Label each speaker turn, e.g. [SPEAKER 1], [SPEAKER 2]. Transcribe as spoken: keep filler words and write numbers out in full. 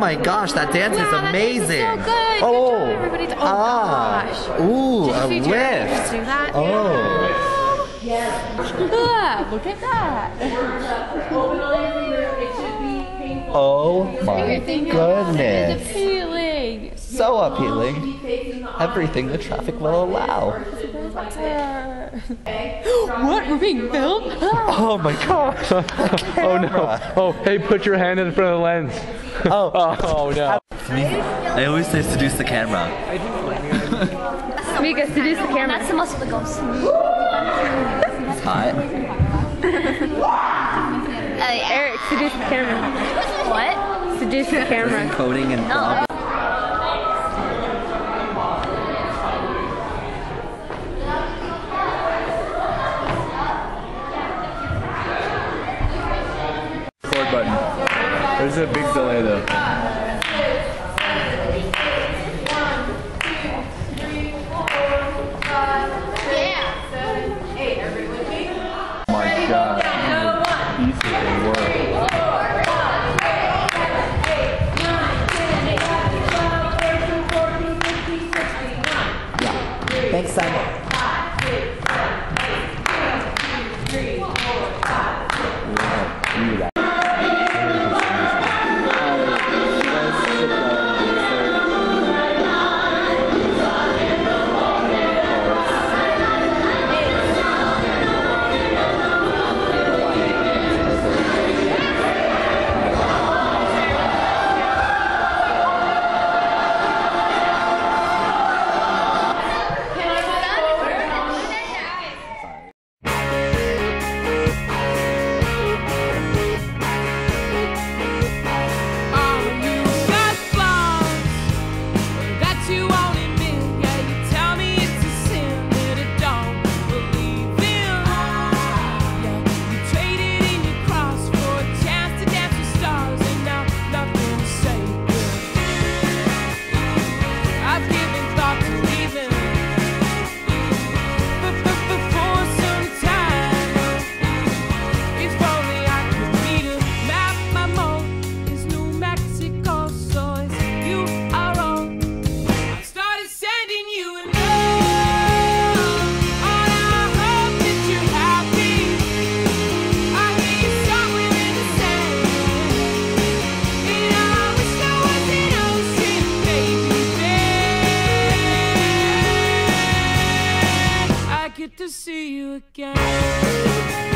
[SPEAKER 1] my gosh, that dance
[SPEAKER 2] wow,
[SPEAKER 1] is amazing.
[SPEAKER 2] That dance is so good.
[SPEAKER 1] Oh,
[SPEAKER 2] good job, everybody. Oh
[SPEAKER 1] ah,
[SPEAKER 2] gosh.
[SPEAKER 1] Ooh,
[SPEAKER 2] Did
[SPEAKER 1] a
[SPEAKER 2] you see Jared
[SPEAKER 1] lift.
[SPEAKER 2] do that?
[SPEAKER 1] Oh.
[SPEAKER 2] Yes. Yeah, look at that.
[SPEAKER 1] Oh my goodness.
[SPEAKER 2] It's appealing.
[SPEAKER 1] So appealing. Everything the traffic will allow.
[SPEAKER 2] What? We're being filmed?
[SPEAKER 1] Oh my gosh.
[SPEAKER 3] Oh no. Oh, hey, put your hand in front of the lens.
[SPEAKER 1] Oh.
[SPEAKER 3] Oh no.
[SPEAKER 1] I always say seduce the camera.
[SPEAKER 2] Mika, seduce the camera.
[SPEAKER 4] That's the most of the ghost.
[SPEAKER 1] It's hot.
[SPEAKER 4] Uh,
[SPEAKER 2] Eric, seduce the camera.
[SPEAKER 4] What?
[SPEAKER 2] Seduce the camera.
[SPEAKER 1] Coding and blah.
[SPEAKER 3] Record button. There's a big delay though. Oh my god. Piece of work.
[SPEAKER 1] Thanks, Simon.
[SPEAKER 5] To see you again.